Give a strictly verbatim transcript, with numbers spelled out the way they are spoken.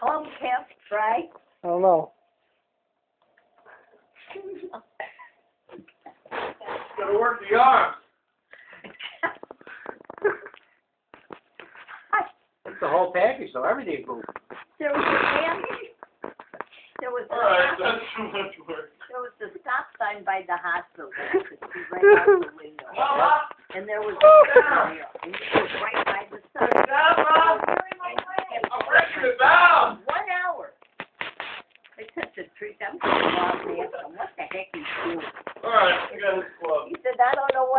Um, can't try. I don't know. Gotta work the arms. It's the whole package, so everything moved. There was a man, there was a All right, stop, that's too much work. there was a stop sign by the hospital that you could see right out the window. Mama! And there was a man there, and he was right